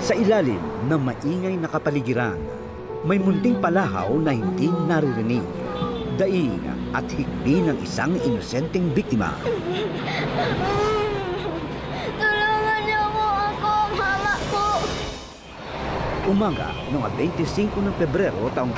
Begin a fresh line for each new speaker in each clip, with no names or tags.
Sa ilalim ng maingay na kapaligiran, may munting palahaw na hindi naririnig. Daing at hikbi ng isang inosenteng biktima.
Tulungan niyo po ako, mama ko.
Umaga noong 25 ng Pebrero taong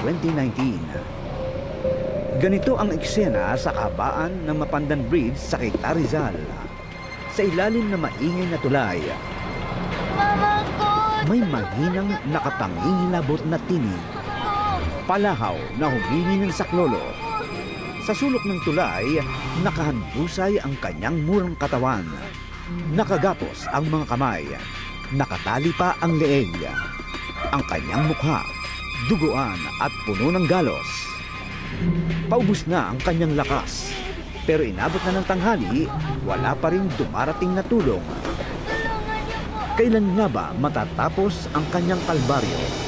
2019. Ganito ang eksena sa kabaan ng Mapandan Bridge sa Cainta, Rizal. Sa ilalim ng maingay na tulay,
Mama ko!
may mahinang nakapangingilabot na tinig. Palahaw na humingi ng saklolo. Sa sulok ng tulay, nakahandusay ang kanyang murang katawan. Nakagapos ang mga kamay. Nakatali pa ang leeg. Ang kanyang mukha, duguan at puno ng galos. Paubos na ang kanyang lakas. Pero inabot na ng tanghali, wala pa rin dumarating na tulong. Kailan nga ba matatapos ang kanyang kalbaryo?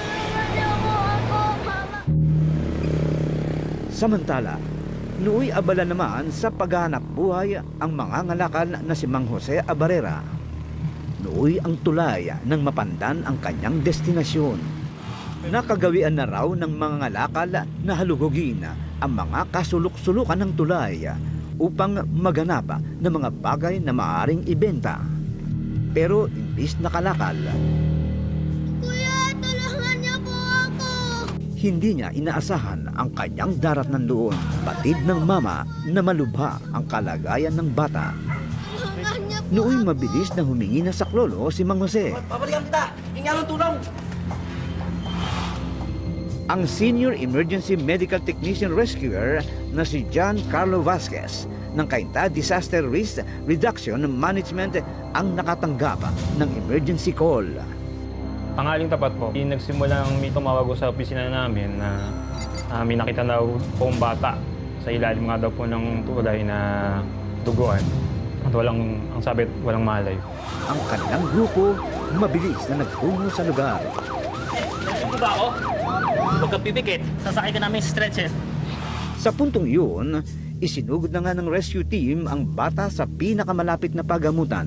Samantala, nooy abala naman sa paghahanap buhay ang mga ngalakal na si Mang Jose Abarera. Nooy ang tulay ng Mapandan ang kanyang destinasyon. Nakagawian na raw ng mga ngalakal na halugugin ang mga kasulok-sulukan ng tulay upang maganap ng mga bagay na maaaring ibenta. Pero imbis na kalakal,
Kuya, tulungan niyo po ako!
hindi niya inaasahan ang kanyang daratnan doon. Batid ng mama na malubha ang kalagayan ng bata.
Tulungan niyo po!
Nooy mabilis na humingi ng saklolo si Mang Jose.
Babalikan kita! Hinga ng tulong!
Ang Senior Emergency Medical Technician Rescuer na si John Carlo Vasquez ng Cainta Disaster Risk Reduction Management ang nakatanggap ng emergency call.
Tanghaling tapat po, nagsimulang may tumawag sa opisina namin na may nakita daw pong bata sa ilalim nga daw po ng tulay na duguan. At ang sabi, walang malay.
Ang kanilang grupo mabilis na nagtungo sa lugar.
Ano ba ako? Huwag kang pipikit. Sasakay ka namin sa stretcher.
Sa puntong iyon, isinugod na nga ng rescue team ang bata sa pinakamalapit na pagamutan.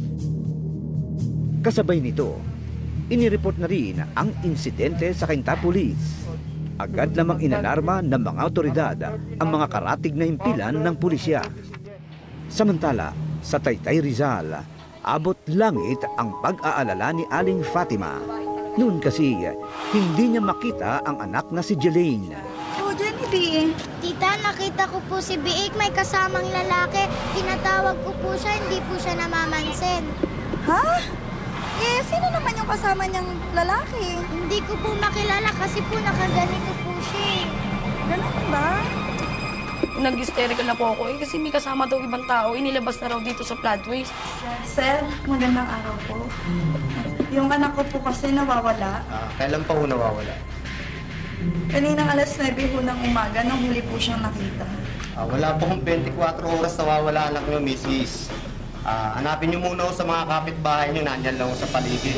Kasabay nito, inireport na rin ang insidente sa Cainta Police. Agad lamang inalarma ng mga otoridad ang mga karatig na himpilan ng pulisya. Samantala, sa Taytay Rizal, abot langit ang pag-aalala ni Aling Fatima. Noon kasi, hindi niya makita ang anak na si Jellaine.
Oh, Jenny.
Tita, nakita ko po si Biik, may kasamang lalaki. Tinatawag ko po siya, hindi po siya namamansin.
Ha? Eh, sino naman yung kasama niyang lalaki?
Hindi ko po makilala kasi po nakaganito po siya.
Ganun ba?
Nag-hysterical na po ako kasi may kasama daw ibang tao. Inilabas na raw dito sa floodways.
Sir, magandang araw po. Yung anak ko po kasi nawawala.
Kailan pa ho nawawala?
Kaninang alas 9 po ng umaga nung huli po siyang nakita.
Wala po kong 24 oras nawawala anak niyo, misis. Hanapin niyo muna ho sa mga kapitbahay niyo, nandyan lang ho sa paligid.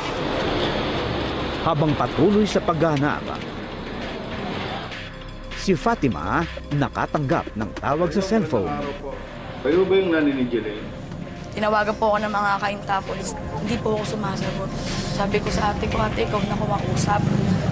Habang patuloy sa paghahanap, si Fatima nakatanggap ng tawag sa cellphone.
Kayo ba yung nanay ni Jellaine?
Tinawagan po ako ng mga Cainta Police. Hindi po ako sumasagot. Sabi ko sa ate ko, ate, ikaw na kumakusap.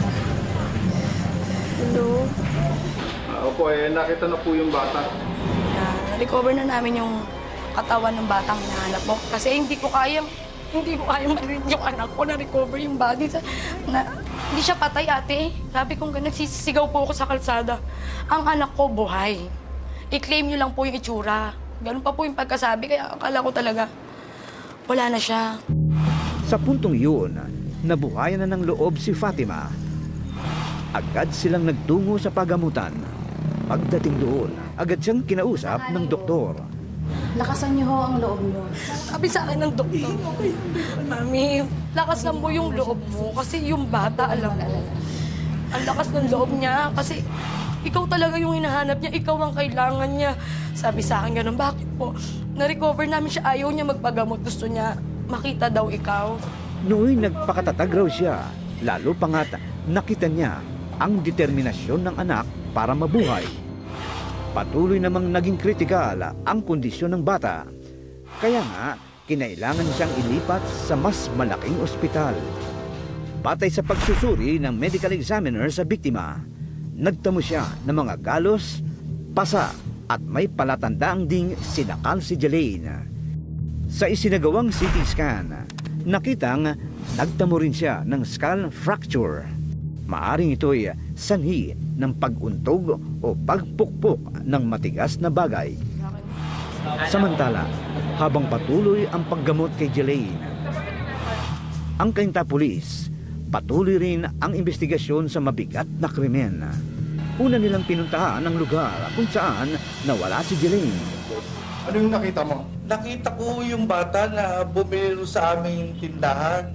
Hello?
Opo, nakita na po yung bata.
Na-recover na namin yung katawan ng batang hinahanap mo. Kasi hindi ko kaya marinig yung anak ko. Na-recover yung body. Hindi siya patay, ate. Sabi ko, nagsisigaw po ako sa kalsada. Ang anak ko, buhay. I-claim niyo lang po yung itsura. Ganun pa po yung pagkasabi, kaya akala ko talaga wala na siya.
Sa puntong iyon, nabuhayan na ng loob si Fatima. Agad silang nagtungo sa pagamutan. Pagdating doon, agad siyang kinausap ng doktor.
Lakasan niyo ho ang loob niyo.
Sabi sa akin ng doktor, Mami, lakasan mo yung loob mo kasi yung bata, alam mo, ang lakas ng loob niya kasi ikaw talaga yung hinahanap niya, ikaw ang kailangan niya. Sabi sa akin ganun, bakit po? Na-recover namin siya, ayaw niya magpagamot, gusto niya makita daw ikaw.
Nooy nagpakatatag raw siya, lalo pa nga't nakita niya ang determinasyon ng anak para mabuhay. Patuloy namang naging kritikal ang kondisyon ng bata. Kaya nga, kinailangan siyang ilipat sa mas malaking ospital. Batay sa pagsusuri ng medical examiner sa biktima, nagtamo siya ng mga galos, pasa at may palatandaang ding sinakal si Jellaine. Sa isinagawang CT scan, nakitang nagtamo rin siya ng skull fracture. Maaring ito'y sanhi ng pag-untog o pagpukpok ng matigas na bagay. Samantala, habang patuloy ang paggamot kay Jellaine, ang Cainta Police patuloy rin ang investigasyon sa mabigat na krimen. Una nilang pinuntahan ang lugar kung saan nawala si Jellaine.
Ano yung nakita mo?
Nakita ko yung bata na bumili sa aming tindahan.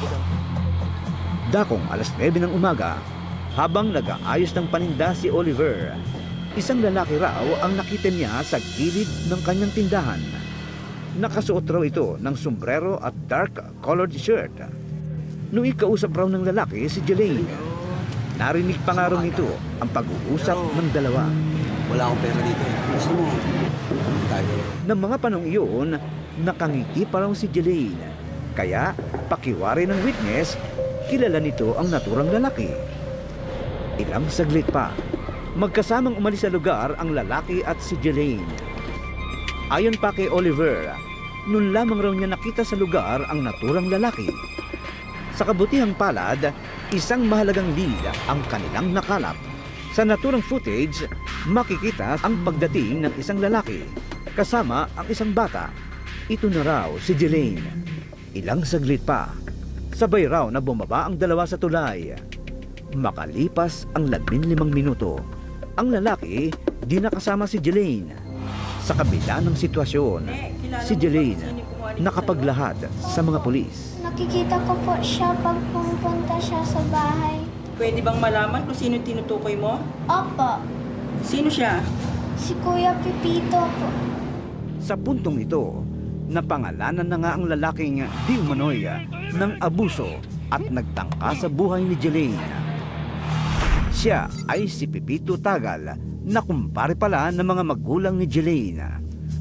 Dakong alas 9 ng umaga, habang nag-aayos ng paninda si Oliver, isang lalaki raw ang nakita niya sa gilid ng kanyang tindahan. Nakasuot raw ito ng sombrero at dark-colored shirt. Nung ikausap raw ng lalaki si Jellaine, narinig pa nga raw nito ang pag-uusap ng dalawa.
Wala akong pera dito. Gusto mo?
Ng mga panong iyon, nakangiti pa raw si Jellaine. Kaya, pakiwari ng witness, kilala nito ang naturang lalaki. Ilang saglit pa, magkasamang umalis sa lugar ang lalaki at si Jellaine. Ayon pa kay Oliver, noon lamang raw niya nakita sa lugar ang naturang lalaki. Sa kabutihang palad, isang mahalagang lead ang kanilang nakalap. Sa naturang footage, makikita ang pagdating ng isang lalaki kasama ang isang bata. Ito na raw si Jellaine. Ilang saglit pa, sabay raw na bumaba ang dalawa sa tulay. Makalipas ang 15 minuto, ang lalaki di nakasama si Jellaine. Sa kabila ng sitwasyon, si Jellaine nakapaglahad sa mga pulis.
Nakikita ko po siya pag pumunta siya sa bahay.
Pwede bang malaman kung sino tinutukoy mo?
Opo,
Sino siya?
si Kuya Pepito po.
Sa puntong ito, napangalanan na nga ang lalaking di umano'y ng abuso at nagtangka sa buhay ni Jellaine. Siya ay si Pepito Tagal na kumpare pala ng mga magulang ni Jellaine.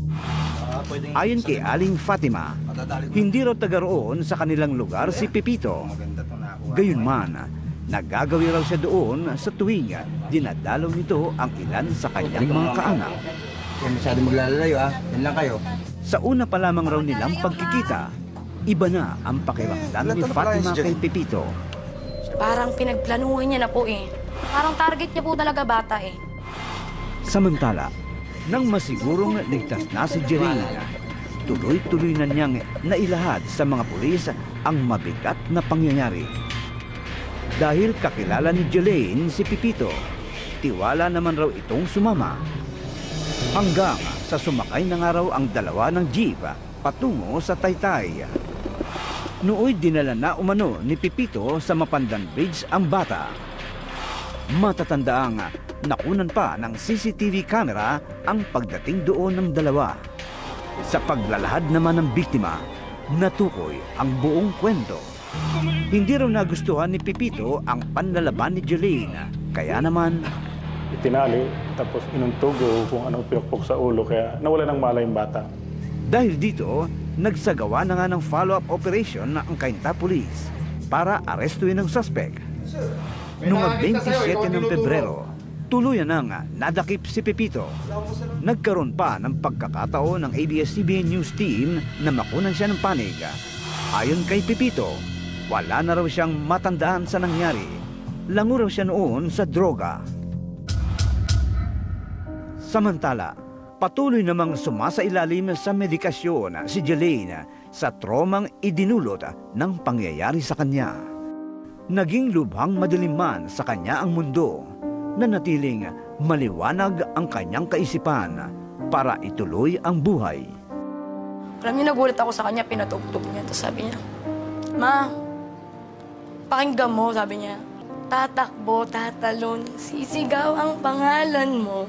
Ayon kay Aling Fatima, hindi raw taga roon sa kanilang lugar si Pepito. Gayunman, nagagawi raw siya doon sa tuwing dinadalaw nito ang ilan sa kanyang mga kaanak.
Kaya masyado maglalalayo yan lang kayo.
Sa una pa lamang raw nilang pagkikita, iba na ang pakiramdam ni Fatima kay Pepito.
Parang pinagplanuhan niya na po eh. Parang target niya po talaga bata eh.
Samantala, nang masigurong ligtas na si Jellaine, tuloy-tuloy na niyang nailahad sa mga pulis ang mabigat na pangyayari. Dahil kakilala ni Jellaine si Pepito, tiwala naman raw itong sumama. Hanggang sa sumakay na nga raw ang dalawa ng jeep patungo sa Taytay. Nooy dinala na umano ni Pepito sa Mapandan Bridge ang bata. Matatandaang nakunan pa ng CCTV camera ang pagdating doon ng dalawa. Sa paglalahad naman ng biktima, natukoy ang buong kwento. Hindi raw nagustuhan ni Pepito ang panlalaban ni Jellaine, kaya naman
itinali tapos inuntugo kung anong pinukpok sa ulo kaya nawala ng malay yung bata.
Dahil dito, nagsagawa na nga ng follow-up operation ang Cainta Police para arestuin ang suspect. Noong 27 ng Pebrero, tuluyan nang nadakip si Pepito. Nagkaroon pa ng pagkakataon ng ABS-CBN News Team na makunan siya ng panig. Ayon kay Pepito, wala na raw siyang matandaan sa nangyari. Lango raw siya noon sa droga. Samantala, patuloy namang sumasailalim sa medikasyon si Jellaine sa traumang idinulot ng pangyayari sa kanya. Naging lubhang madilim man sa kanya ang mundo, na natiling maliwanag ang kanyang kaisipan para ituloy ang buhay.
Alam niyo, nagulat ako sa kanya, pinatugtog niya. Tapos sabi niya, "Ma, pakinggan mo," sabi niya. "Tatakbo, tatalon, sisigaw ang pangalan mo.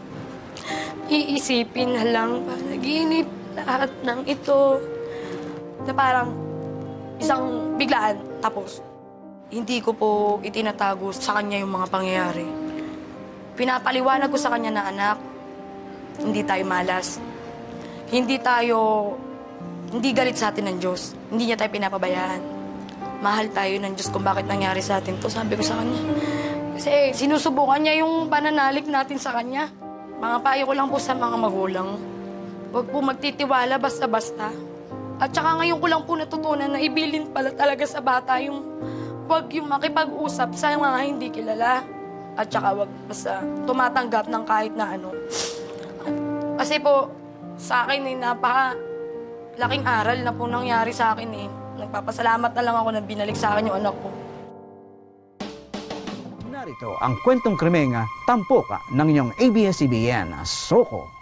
Iisipin na lang, panaginip lahat ng ito." Na parang isang biglaan, tapos hindi ko po itinatago sa kanya yung mga pangyayari. Pinapaliwanag ko sa kanya na, "Anak, hindi tayo malas. Hindi tayo hindi galit sa atin ng Diyos. Hindi niya tayo pinapabayaan. Mahal tayo ng Diyos kung bakit nangyari sa atin to, sabi ko sa kanya. Kasi sinusubukan niya yung pananalik natin sa kanya. Mga payo ko lang po sa mga magulang. Huwag po magtitiwala basta-basta. At saka ngayon ko lang po natutunan na ibilin pala talaga sa bata yung huwag yung makipag-usap sa mga hindi kilala. At saka huwag basta tumatanggap ng kahit na ano. Kasi po, sa akin napaka-laking aral na po nangyari sa akin eh. Nagpapasalamat na lang ako na binalik sa akin yung anak ko.
Narito ang kwentong krimeng tampok ng inyong ABS-CBN, SOCO.